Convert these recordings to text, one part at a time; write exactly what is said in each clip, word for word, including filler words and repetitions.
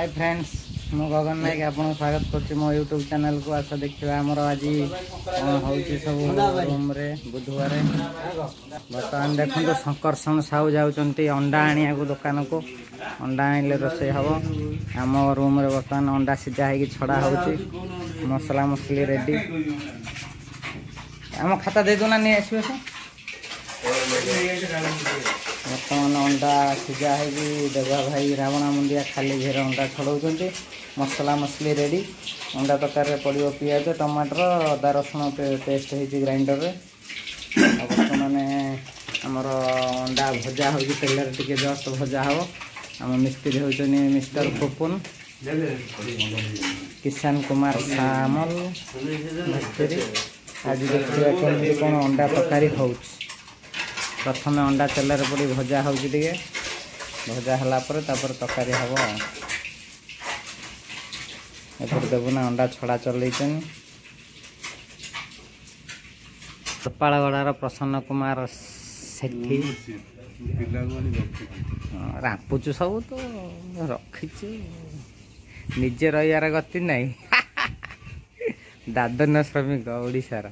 Hi friends मु गगन नायक आपन स्वागत करछि मो यूट्यूब चैनल को। आशा देखिबा हमर आज होउछि सब रूम रे बुधवार बर्तमान देखंतु शंकरसन साहू जाउचंती अंडा आनिया को दुकान को। अंडा आनिले रोसे हबो। हम रूम रे बर्तमान अंडा सिझा हेकी छड़ा होउछि। मसला मसली रेडी। हम खाता दे दोना नै आसीबे से बर्तमान अंडा सिझा हेकी देवा भाई रावणा मुंडिया खाली घेर अंडा छड़ाउछंती। मसला मसली रेडी। अंडा तकार पड़ो पियाज टमाटर अदा रसुण पेस्ट हो ग्राइंडर रे। बर्तमान आमर अंडा भजा हो तेल टे जस्ट भजा हम। आम मिस्त्री होचनी मिस्टर पुपुन किसान कुमार सामल मिस्त्री। आज देखिए केमती कौन अंडा तरकारी हो। प्रथम अंडा तेल पड़ी भजा हो भजा है तरकारी हम। एपट देवना अंडा छड़ा चलैन गोपालगड़ार प्रसन्न कुमार सेठी रापुचु सब तो रखीचु निजे रहीबार गति नहीं। दादन श्रमिक ओडिशार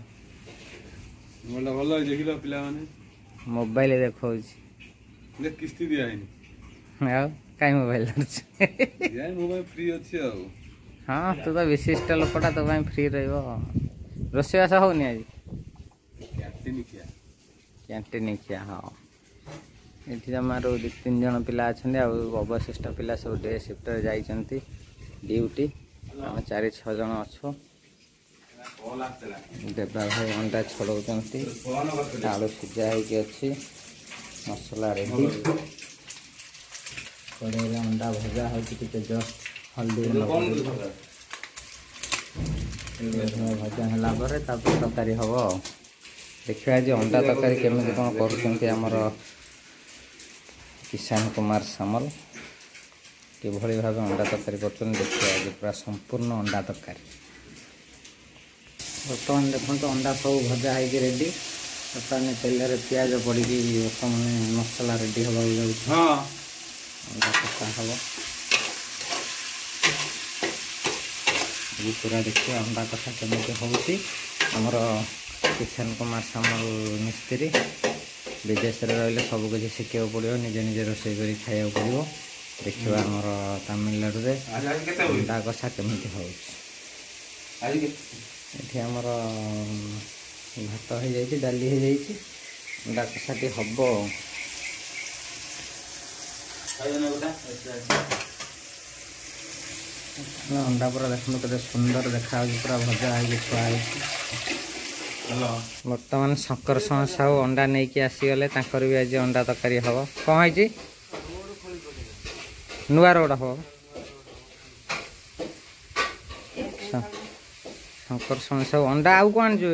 मोबाइल देखा किस्ती दिया कहीं मोबाइल मोबाइल फ्री अच्छी हाँ तू तो विशिष्ट लोकटा तो फ्री रोषेबास होनी आज कैंटीन खिया। हाँ ये जमार दु तीन जन पिला अच्छा अवशिष्ट पिला सब डे शिफ्ट जाइंट ड्यूटी। आम चार छः जन अच्छु। देवा भाई अंडा छड़ाउंट आलू सिझा होगी मसला रेडी। कड़े अंडा भजा हो जस्ट हल्दी भजा है तरकारी हम। देखिए आज अंडा तरकारी केमी कौन करमर किसान कुमार सामल कि भाव अंडा तरकारी कर। देखिए आज पूरा संपूर्ण अंडा तरकारी। बर्तमान देखो अंडा सब भजा है रेडी। बर्तमान तेल पियाज पड़ी बर्तमान मसला रेडी हवा जाऊँ। अंडा कषा हम पूरा देखिए अंडा कषा केमी होमर किसान कुमार सामल मिस्त्री। विदेश में रही सबकि शिखा पड़ो निजे निजे रोसे कर खाया पड़ो। देखा आमर तमिलनाडु रे अंडा कषा केमी हो। ये आमर भात हो जाए डाली हो जाए अंडा कषाटी हम। अंडा पूरा देखो के सुंदर देखा पूरा भजा है छुआ। बर्तमान शंकर साहू अंडा नहीं कि आसीगले भी आज अंडा तरकारी हम। कौन है नुआ रोड हम शंकर साहू अंडा आउ कौन जो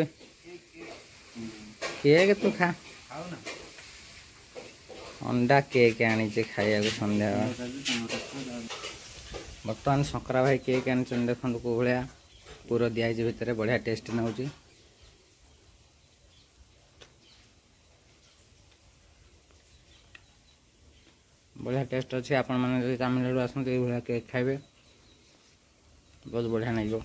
केक तू खा अंडा केक आनी खाया संध्या। बर्तमान शंकरा भाई केक आनी देखो कौ भाया पूरा दिखाई भितर बढ़िया टेस्ट नौ। बढ़िया टेस्ट अच्छे। आपण मैंने तमिलनाडु आसते ये भाया केक खाइबे बहुत बढ़िया नहीं।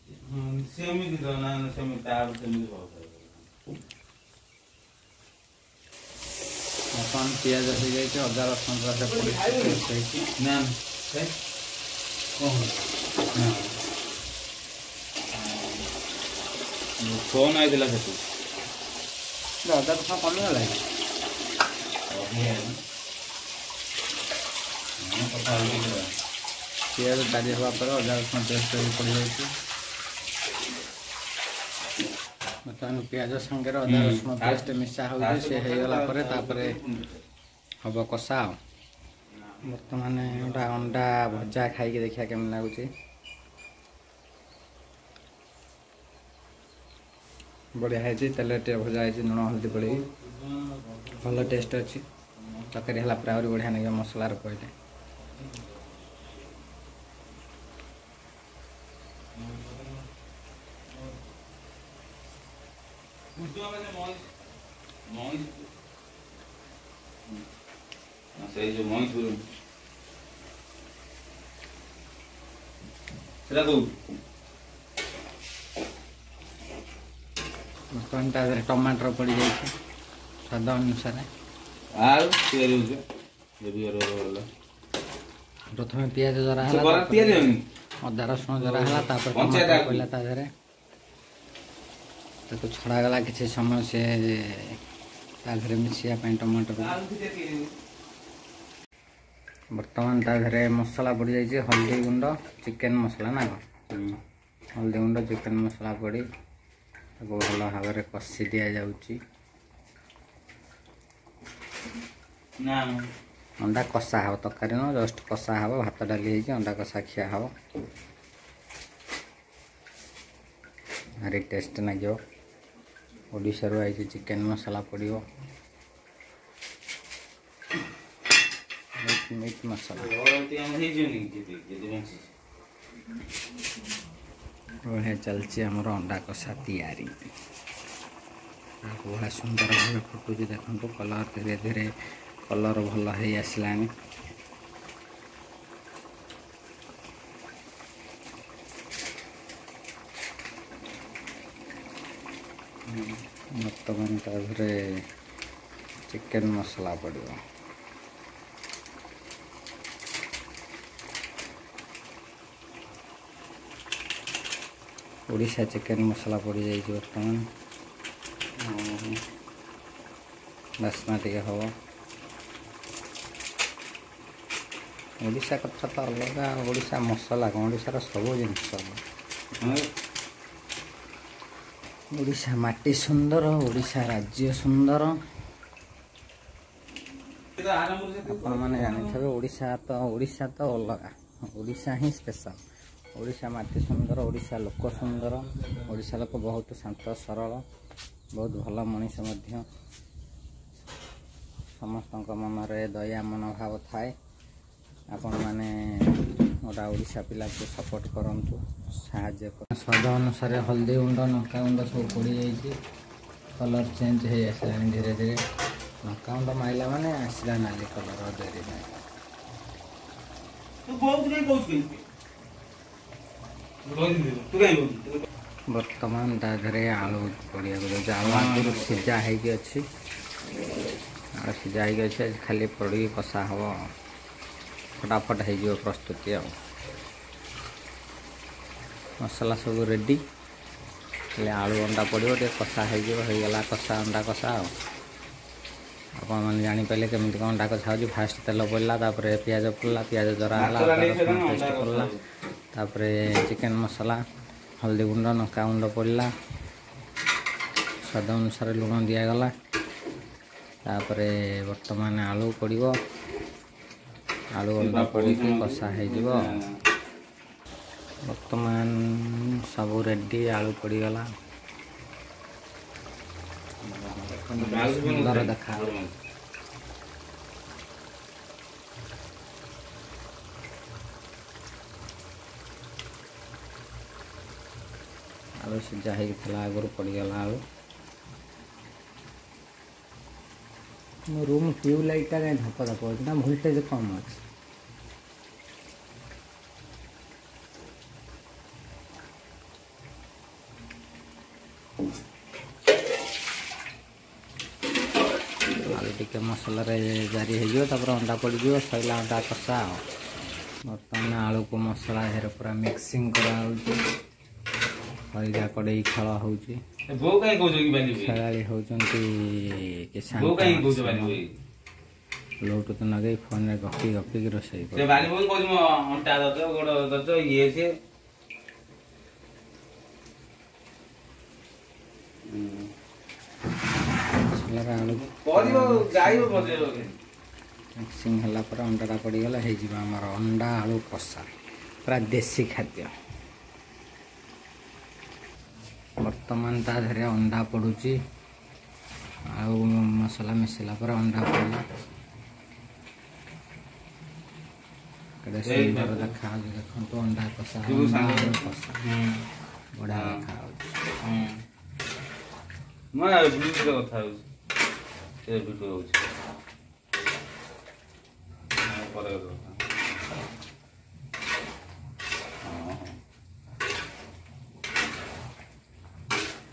बर्तमान पियाज हो जाए अदा रसुण फोन आई अदा रसुण कमीगला पियाज डाली हवा पर अदा रसुण पेस्ट पड़ जाए। बर्तमान पियाज संगे अदा रसुण पेस्ट मिसा हो सी होगला हम कषा। बर्तमान अंडा भजा खाई देखा केमी लगुच। बढ़िया है तेल टे भजा है लुण हल्दी पड़ी भल टेस्ट अच्छी। तरकारी है पूरा बढ़िया लगे मसलार कहले। से जो मई बर्तमान ता देहरे टमाटर पड़ जाए स्वाद अनुसार प्रथम पियाज जरा अदा रसुण जरा है पड़ा ता देहरे छड़ा गला किसी समय से ताधरे मिसिया टमाटर बर्तमान ताधरे मसला पड़ जाइए हल्दी गुंड चिकेन मसला ना हल्दी गुंड चिकेन मसला पड़ी भल भाव में कषि दि जाऊँगी अंडा कषा हम तरकारी न जस्ट कषा हम भात डाली अंडा कषा खिया हम भारी टेस्ट लगे ओडिशा रू आई चिकेन मसला पड़ो मीट मसला बढ़िया चलती आमर अंडा कषा तैयारी बड़ा सुंदर भाव फुटुची देखो कलर धीरे धीरे कलर भल हो आसला बर्तमान ताधरे चिकेन मसला पड़ो ओडिशा चिकेन मसला पड़ जाए बर्तमान बास्ना टे हम ओडिशा कथा तो अलग ओडिशा मसला कौन ओडिशार सब जिनस ओडिशा माटी सुंदर ओडिशा राज्य सुंदर आपण मैंने जानी थे ओडिशा तो ओडिशा तो अलग ओडिशा ही स्पेशल ओडिशा माटी सुंदर ओडिशा लोक सुंदर ओडिशा लोक बहुत शांत सरल बहुत भल मनीष समस्त मन में दया मनोभाव थाए आपण मैंने गोटा ओडिशा पिला को सपोर्ट करंतु साहाଯ୍य कर स्वाद अनुसार हल्दी गुंड लंका गुंड सब पड़ जाइए कलर चेंज हो आसला धीरे धीरे लंका गुंड माइला माने आसला नाली कलर देरी बर्तमान ताधरे आलू पड़िया आलू आगुरी सीझा होगी अच्छी आलू सीझा होगी अच्छे खाली पड़ी कषा हम फटाफट हो प्रस्तुति आ मसला सब रेडी खाली आलू अंडा पड़ो टे कषा होगला कषा अंडा कषा आपण मैंने जापारे केमी कौन अंडा कषा हो फास्ट तेल पड़ला पियाज पड़ला पियाज जरा पेस्ट पड़ला तापरे चिकेन मसला हल्दी गुंड लंका गुंड पड़ला स्वाद अनुसार लुण दिगला तापरे वर्तमान आलू पड़ो आलू अंडा पड़ी कषा हो वर्तमान सब रेडी आलू पड़गला सुंदर देखा आलू सीझा होता आगुरी पड़गला आलू मो रूम ट्यूब लाइट टा धप धप होना वोल्टेज कम अच्छे आलू टिके मसला जारी हो अंडा पड़ गयो सैला अंडा कषा बर्तमान आलू को मसला हेर पूरा मिक्सिंग करा कड़े खेल होची खेलाड़ी होती लोट तो नगे फोन में गपी गपी की रोसई मिक्सिंग है अंडाटा पड़गला होमर अंडा आलू कषा पूरा देसी खाद्य वर्तमान ताधरे अंडा पड़ुची आउ मसला मिसला पर अंडा पड़ला कड़े सुंदर देखा देखो अंडा कषा अंडा आलू कषा बढ़िया देखा मैं वीडियो कथा हो से वीडियो हो पर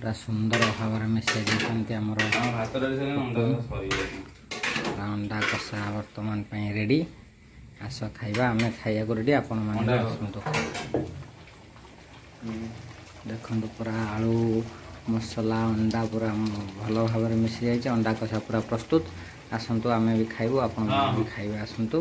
पूरा सुंदर भाव में मिसाई देते आमर ଆମ ଭାତ ଡାଲି ସାଙ୍ଗେ ଅଣ୍ଡା ସରିଯାଇଛି। अंडा कषा बर्तमान रेडी। आस खाइबा आमे खाइया को रेडी आपण माने आसंतु देखो पूरा आलू मसला अंडा पूरा भल भाव में मिसी जाइए। अंडा कषा पूरा प्रस्तुत। आसंतु आमे भी खाइबु आपण भी खाइबे आसंतु।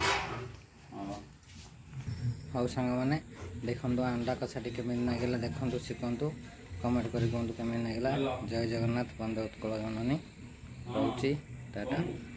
हाउ सांग माने देखंतु अंडा कषा टी केमे नागिला देखंतु शिखंतु कमेंट करी कहंतु केमे नागिला। जय जगन्नाथ बंदे उत्कल जननी रहउची टाटा।